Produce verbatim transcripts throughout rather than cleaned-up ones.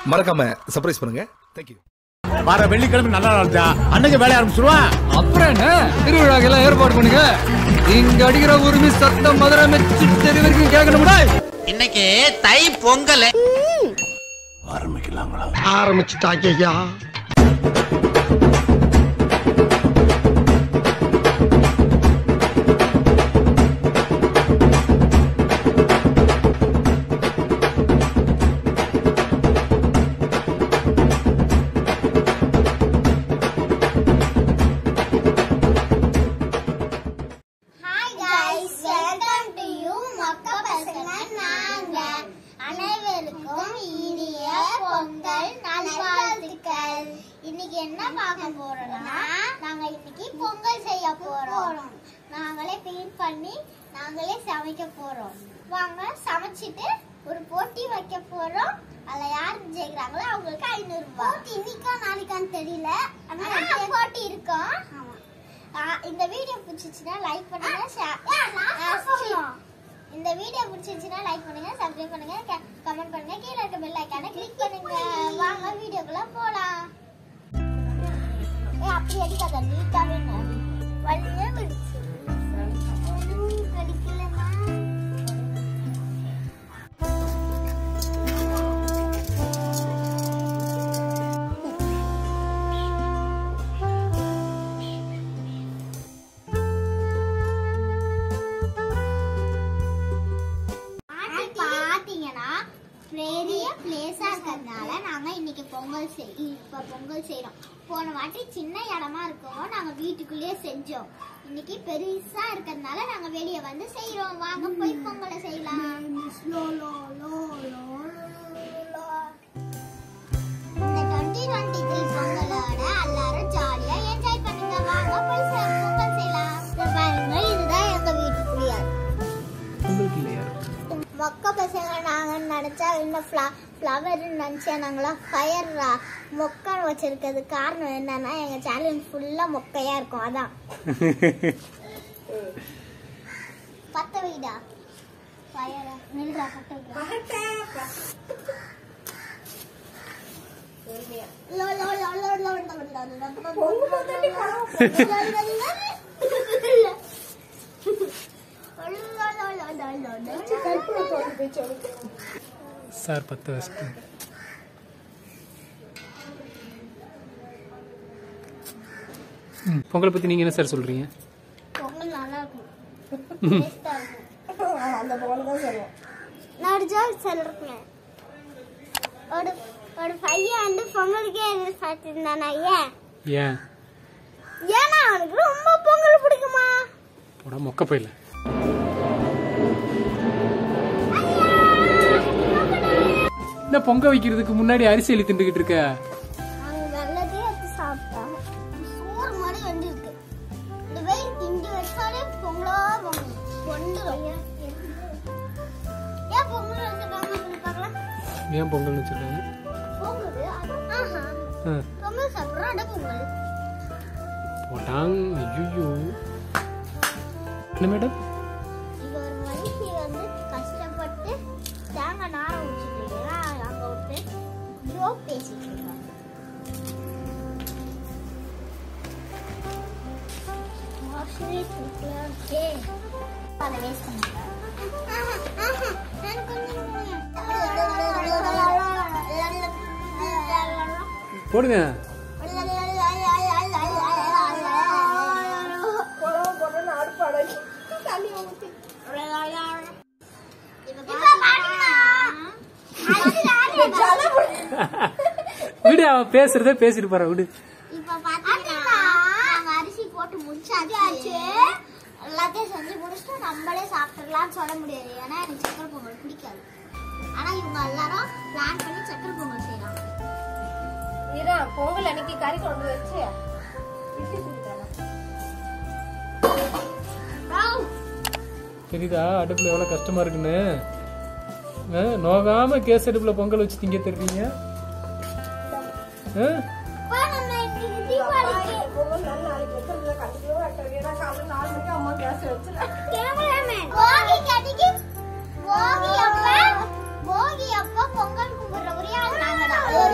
மறக்காம சர்ப்ரைஸ் பண்ணுங்க. Thank you. வர வெள்ளிக்கிழமை நல்ல நாள் தான், அன்னைக்கு வேலைய ஆரம்பிச்சிருவான். அப்புறம் என்ன திருவிழாக்கெல்லாம் ஏற்பாடு பண்ணுங்க. இங்க அடிக்கிற உரிமை சத்தம் மதுரை மெச்சு தெரு வரைக்கும் கேட்கணும்டா. இன்னைக்கு தை பொங்கல் ஆரம்பிக்கலாங்களா? ஆரம்பிச்சுட்டாக்கையா. இன்னைக்கு என்ன பார்க்க போறோம்னா நாங்க இன்னைக்கு பொங்கல் செய்ய போறோம். நாங்களே க்ளீன் பண்ணி நாங்களே சமைக்க போறோம். வாங்க சமைச்சிட்டு ஒரு போட்டி வைக்க போறோம். அதுல யார் ஜெயிக்கிறாங்களோ அவங்களுக்கு ஐநூறு ரூபாய். இன்னைக்கா நாளைக்கான்னு தெரியல, ஆனா போட்டி இருக்கும். இந்த வீடியோ பிடிச்சிச்சுன்னா லைக் பண்ணுங்க, இந்த வீடியோ பிடிச்சிருச்சுன்னா லைக் பண்ணுங்க, சப்ஸ்கிரைப் பண்ணுங்க, கமெண்ட் பண்ணுங்க, கீழே இருக்க பெல் ஐகானை கிளிக் பண்ணுங்க. வாங்க வீடியோக்குள்ள போலாம். ஏ அப்படி அடிக்காத, நீட்டாவே வலியே விடுச்சு கடிக்கலமா. பாத்தீங்கன்னா பெரிய பிளேஸா இருக்கிறதுனால நாங்க இன்னைக்கு பொங்கல் செய் இப்ப பொங்கல் செய்யறோம். போன வாட்டி சின்ன இடமா இருக்கோம், நாங்க வீட்டுக்குள்ளேயே செஞ்சோம். இன்னைக்கு பெருசா இருக்கிறதுனால நாங்க வெளியே வந்து செய்யறோம். வாங்க போய் பொங்கலை செய்யலாம். இந்த டுவெண்ட்டி டுவெண்ட்டி த்ரீ பொங்கலோட எல்லாரும் ஜாலியா என்ஜாய் பண்ணுங்க. வாங்க போய் பொங்கல் செய்யலாம். பாருங்க, இதுதான் எங்க வீட்டுக்குள்ளே மொக்க பசங்க. நாங்க நினைச்சா இன்னும் ஃப்ளவர் நினைச்சா நாங்களா ஃபயர் மொக்க வச்சிருக்கிறது காரணம் என்னன்னா எங்க சேனல் ஃபுல்லா மொக்கையா இருக்கும். அதான் பத்த வைடா ஃபயர் நில்றா பத்த வைடா. லோ லோ லோ லோ லோ சார் பத்து வருஷம் பொங்கலை பத்தி நீங்க என்ன சார் சொல்றீங்க? பொங்கல் நல்லா இருக்கும். அந்த பொங்கல் தான் சொல்லுவோம். நான் ஜால் சொல்றேன். ஒரு ஒரு பையன் வந்து பொங்கலுக்கே எதிர்பார்த்திருந்தானா? ஏன் ஏன் ஏன்னா அவனுக்கு ரொம்ப பொங்கல் பிடிக்குமா? போடா மொக்க போயில. என்ன பொங்க வைக்கிறதுக்கு முன்னாடி அரிசி எழுதி திண்டுகிட்டு இருக்க? அவங்க வெள்ளத்தையே எடுத்து சாப்பிட்டா சோறு மாதிரி வந்துருக்கு. இந்த வெயில் இஞ்சி வச்சாலே பொங்கலா பொங்கல் பொண்டுரும். ஏன் பொங்கல் வச்சிருக்காங்க பார்க்கலாம்? ஏன் பொங்கல் வச்சிருக்காங்க? பொங்கல் ஆஹா பொங்கல் சாப்பிட்றோம். அட பொங்கல் போட்டாங். ஐயோ என்ன மேடம், இது ஒரு மனுஷி வந்து கஷ்டப்பட்டு தேங்காய் நார வச்சுட்டீங்களா அங்க விட்டு ஜோக் பேசிட்டு இருக்காங்க. அதை வேஸ்ட் பண்ணிட்டேன். போடுங்க. விடு, அவன் பேசுறதே பேசிட்டு போற விடு. இப்ப பாத்தீங்கன்னா நாங்க அரிசி போட்டு முடிச்சாச்சு. எல்லாத்தையும் செஞ்சு முடிச்சுட்டு நம்மளே சாப்பிட்டுலாம்னு சொல்ல முடியாது, ஏன்னா எனக்கு சக்கரை பொங்கல் பிடிக்காது. ஆனா இவங்க எல்லாரும் பிளான் பண்ணி சக்கரை பொங்கல் செய்யறாங்க. பொங்கல் அன்னைக்கு கறி குழம்பு வச்சு தெரியுதா அடுப்புல எவ்வளவு கஷ்டமா இருக்குன்னு? நோகாம கேஸ் அடுப்புல பொங்கல் வச்சு திங்க தெரியுங்க. போகி அப்ப பொங்கல் கும்பிடுற ஒரே ஆள் நாங்க தான்.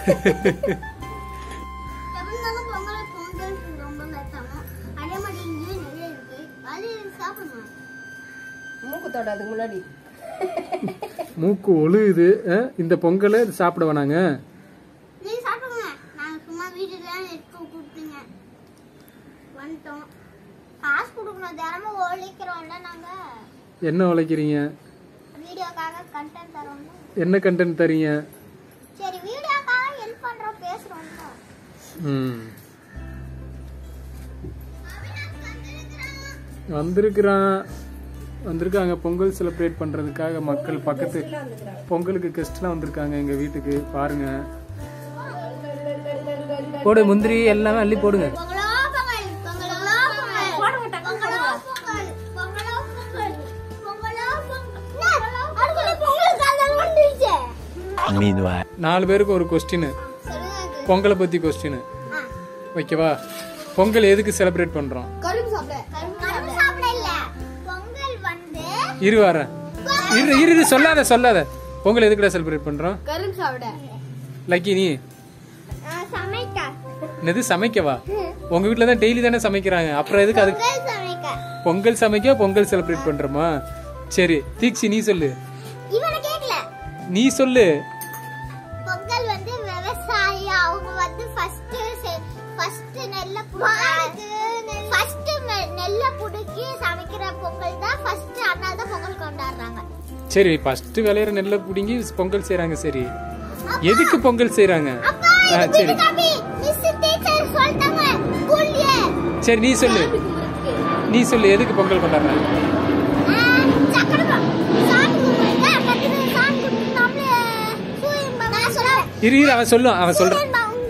எப்படினாலும் பொங்கல் பொங்கல் ரொம்ப நட்டாங்க. அதே மாதிரி இங்கேயும் நிறைய இருக்கு. அது சாப்பிடணும். மூக்கு தொடாதுக்கு முன்னாடி மூக்கு ஒழுகுது. இந்த பொங்கலை சாப்பிட வேணாங்க. நீங்க சாப்பிடுங்க. நாங்க சும்மா வீட்டுல எடுத்து கொடுத்தீங்க. வந்துட்டோம். காசு கொடுக்கணும். தினமும் ஒழிக்கிறோம்ல நாங்க. என்ன உழைக்கிறீங்க? வீடியோக்காக கண்டென்ட் தரோம்ல. என்ன கண்டென்ட் தரீங்க? சரி வீடியோக்காக ஹெல்ப் பண்றோம் பேசுறோம்ல. ம் வந்திருக்கிறான் வந்திருக்காங்க பொங்கல் செலிப்ரேட் பண்றதுக்காக. மக்கள் பக்கத்து பொங்கலுக்கு கெஸ்ட்லாம் வந்திருக்காங்க எங்க வீட்டுக்கு. பாருங்க, போடு முந்திரி எல்லாமே அள்ளி போடுங்க. பொங்கலோ பொங்கல் பொங்கலோ பொங்கல் போட மாட்டாங்க. பொங்கலோ பொங்கல் பொங்கலோ பொங்கல் பொங்கலோ பொங்கல் அடுத்த பொங்கல் காலம் வந்துருச்சு. நாலு பேருக்கு ஒரு கொஸ்டின், சொல்லுங்க. பொங்கலை பத்தி கொஸ்டின் ஓகேவா? பொங்கல் எதுக்கு செலிப்ரேட் பண்றோம்? கரும்பு சாப்பிட. கரும்பு சாப்பிட இல்ல. பொங்கல் வந்து இரு வரேன். இரு இரு இரு, சொல்லாத சொல்லாத. பொங்கல் எதுக்குடா செலிப்ரேட் பண்றோம்? கரும்பு சாப்பிட. லக்கி நீ சமைக்க. என்னது சமைக்கவா? உங்க வீட்டுல தான் டெய்லி தானே சமைக்கிறாங்க, அப்புறம் எதுக்கு அதுக்கு பொங்கல் சமைக்க. பொங்கல் சமைக்க பொங்கல் செலிப்ரேட் பண்றோமா? சரி தீக்ஷி நீ சொல்லு. இவனை கேக்கல. நீ சொல்லு. பொங்கல் வந்து விவசாயி. அவங்க வந்து ஃபர்ஸ்ட் ஃபர்ஸ்ட் நெல்ல புடுக்கி ஃபர்ஸ்ட் நெல்ல புடுக்கி சமைக்கிற பொங்கல் தான் ஃபர்ஸ்ட். அதனால தான் பொங்கல் கொண்டாடுறாங்க. சரி ஃபர்ஸ்ட் விளையிற நெல்லை புடுங்கி பொங்கல் செய்யறாங்க. சரி எதுக்கு பொங்கல் செய்யறாங்க? சரி சரி நீ சொல்லு. நீ சொல்லு எதுக்கு பொங்கல் கொண்டாடுறாங்க? இரு இரு அவன் சொல்லுவான். அவன் சொல்றான்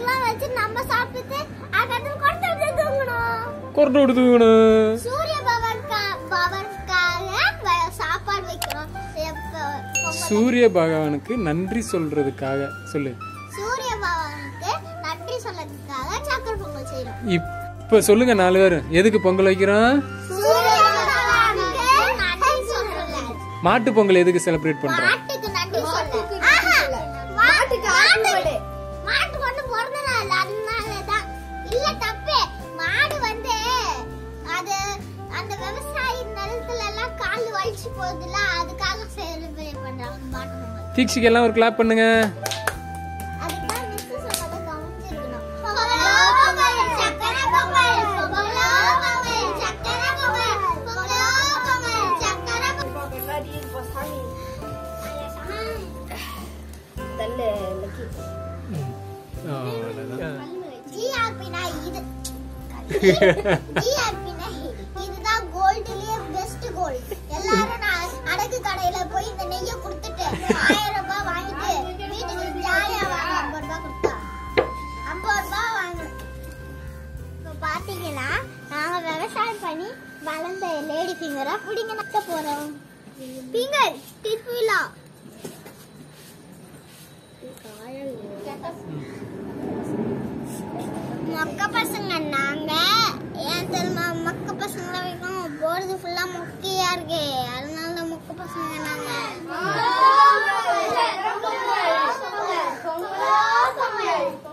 கொரட்டை விடுதுங்கணும். சூரிய பகவானுக்காக சாப்பாடு வைக்கிறோம். சூரிய பகவானுக்கு நன்றி சொல்றதுக்காக சொல்லு. சூரிய பகவானுக்கு நன்றி சொல்றதுக்காக சக்கரை பொங்கல் செய்யறோம். இப்ப சொல்லுங்க நாலு பேர் எதுக்கு பொங்கல் வைக்கிறோம்? சூரிய பகவானுக்கு நன்றி சொல்றல. மாட்டு பொங்கல் எதுக்கு செலிப்ரேட் பண்றோம்? மாட்டுக்கு நன்றி சொல்ல. ஆஹா மாட்டுக்கு ஆடு. மாட்டு வந்து பிறந்த நாள் அதனால தான். இல்ல தப்பு. மாடு வந்து அது அந்த விவசாயி நிலத்துல எல்லாம் கால் வலிச்சு போகுதுல, அதுக்காக செலிப்ரேட் பண்றாங்க மாட்டு பொங்கல். தீக்ஷிக்கு எல்லாம் ஒரு கிளாப் பண்ணுங்க. அதுதான் மிஸ் சொன்னத கவனிச்சிருக்கணும். பொங்கலோ பொங்கல் சக்கரை பொங்கல் பொங்கலோ பொங்கல் சக்கரை பொங்கல் பொங்கலோ பொங்கல் சக்கரை பொங்கல். தல்ல லக்கி. ஜிஆர்பினா இது. ஜிஆர்பினா இதுதான் கோல்ட்லயே பெஸ்ட் கோல்ட். எல்லாரும் நான் அடகு கடையில போய் இந்த நெய்ய கொடுத்துட்டு ஆயிரம் ரூபாய் வாங்கிட்டு வீட்டுக்கு ஜாலியா வாங்க. ஐம்பது ரூபாய் கொடுத்தா ஐம்பது ரூபாய் வாங்கணும். இப்ப பாத்தீங்கன்னா நாங்க விவசாயம் பண்ணி வளர்ந்த லேடி ஃபிங்கரா பிடிங்க நட்ட போறோம். ஃபிங்கர் டிஸ்பிலா மொக்க பசங்க நாங்க. ஏன் தெரியுமா மொக்க பசங்களை வைக்கும்? போர்டு ஃபுல்லா மொக்கையா இருக்கு, அதனால மொக்க பசங்க நாங்க.